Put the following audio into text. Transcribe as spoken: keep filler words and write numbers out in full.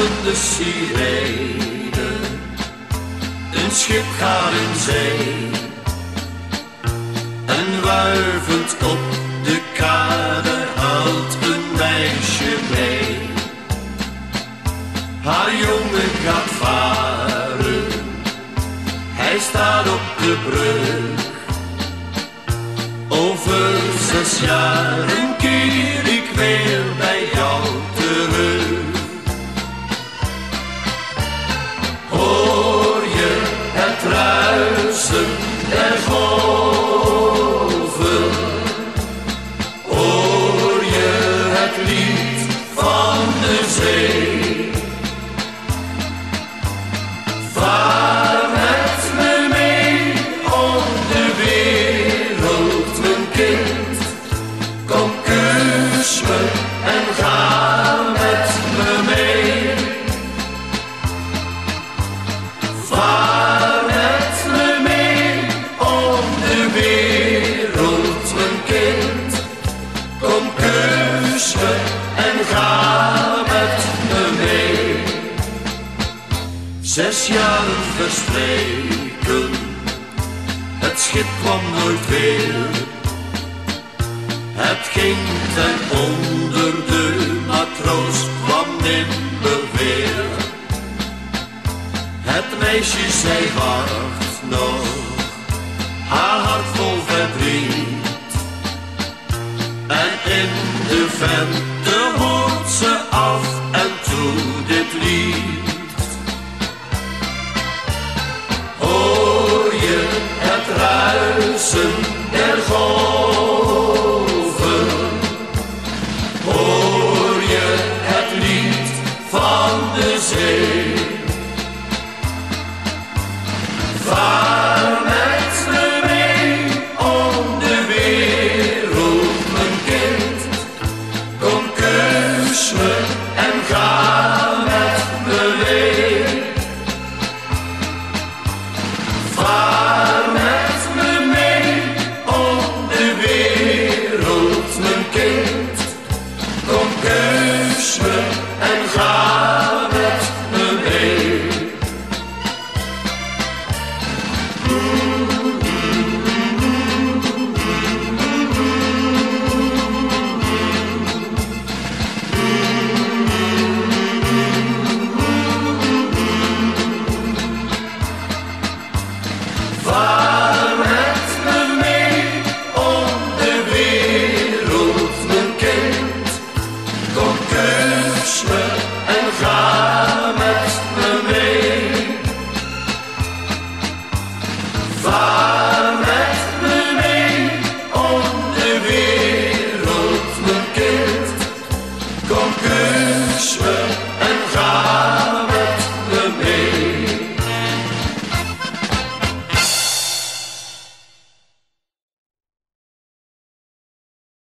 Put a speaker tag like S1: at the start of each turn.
S1: de sirene, een schip gaat in zee. En wuivend op de kade huilt een meisje mee. Haar jongen gaat varen, hij staat op de brug. Over zes jaren keer ik weer bij jou terug. Hoor je het ruisen der golven? Hoor je het lied van de zee? Vaar met me mee om de wereld, mijn kind. Kom, kus me en ga met me mee. Vaar met me mee om de wereld, mijn kind. Kom, kus me en ga met me mee. Zes jaren verstreken, het schip kwam nooit weer. Het ging ten onder, de matroos kwam nimmer weer. Het meisje zei wacht nog, haar hart vol verdriet. En in de verte hoort ze af en toe dit lied. Hoor je het ruisen der golven?